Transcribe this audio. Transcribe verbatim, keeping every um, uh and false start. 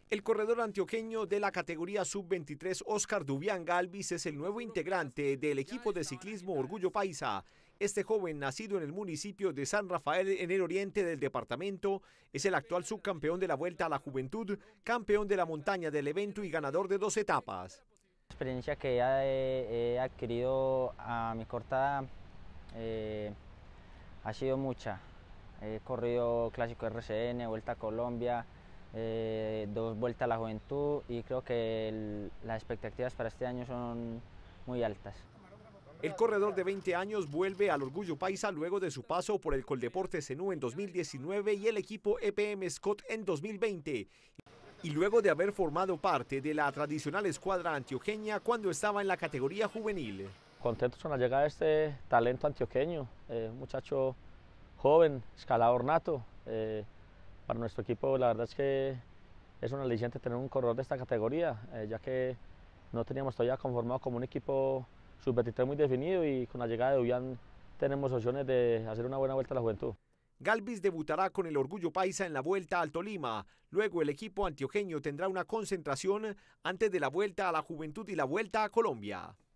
El corredor antioqueño de la categoría sub veintitrés, Oscar Dubián Galvis, es el nuevo integrante del equipo de ciclismo Orgullo Paisa. Este joven, nacido en el municipio de San Rafael, en el oriente del departamento, es el actual subcampeón de la Vuelta a la Juventud, campeón de la montaña del evento y ganador de dos etapas. La experiencia que ya he, he adquirido a mi corta edad eh, ha sido mucha. He corrido Clásico R C N, Vuelta a Colombia, eh, dos Vueltas a la Juventud, y creo que el, las expectativas para este año son muy altas. El corredor de veinte años vuelve al Orgullo Paisa luego de su paso por el Coldeportes Zenú en dos mil diecinueve y el equipo E P M Scott en dos mil veinte. Y luego de haber formado parte de la tradicional escuadra antioqueña cuando estaba en la categoría juvenil. Contentos con la llegada de este talento antioqueño, eh, un muchacho joven, escalador nato. Eh, para nuestro equipo la verdad es que es un aliciente tener un corredor de esta categoría, eh, ya que no teníamos todavía conformado como un equipo sub veintitrés muy definido, y con la llegada de Dubián tenemos opciones de hacer una buena Vuelta a la Juventud. Galvis debutará con el Orgullo Paisa en la Vuelta al Tolima. Luego el equipo antioqueño tendrá una concentración antes de la Vuelta a la Juventud y la Vuelta a Colombia.